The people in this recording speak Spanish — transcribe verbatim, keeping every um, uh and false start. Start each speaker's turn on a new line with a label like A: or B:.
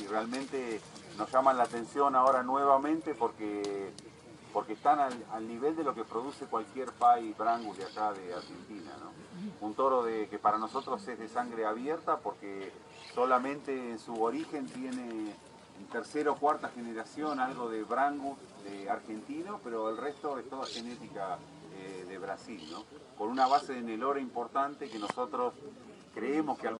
A: realmente nos llaman la atención ahora nuevamente porque, porque están al, al nivel de lo que produce cualquier pay brangus de acá de Argentina, ¿no? Un toro de, que para nosotros es de sangre abierta porque solamente en su origen tiene en tercera o cuarta generación algo de brangus de argentino, pero el resto es toda genética eh, de Brasil, ¿no? Con una base de Nelore importante que nosotros creemos que al